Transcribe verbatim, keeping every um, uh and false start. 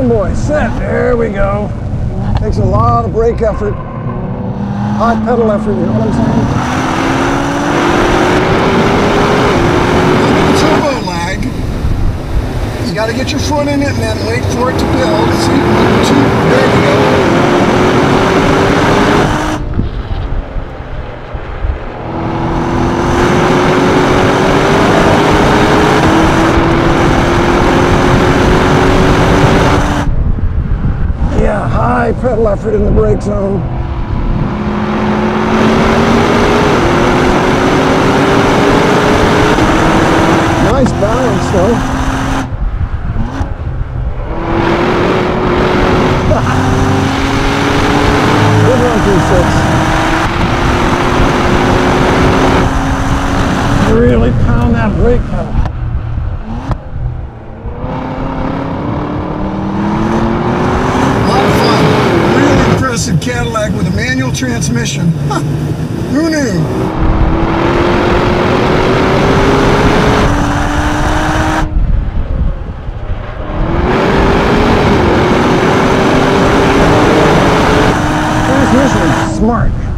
boy, set. There we go. Takes a lot of brake effort. Hot pedal effort, you know what I'm saying? The turbo lag. You got to get your foot in it and then wait for it to build. See, one, two, there you go. Yeah, high pedal effort in the brake zone. Nice balance though. Good one through six. Really pound that brake pedal. Cadillac with a manual transmission. Huh. Who knew? Transmission smart.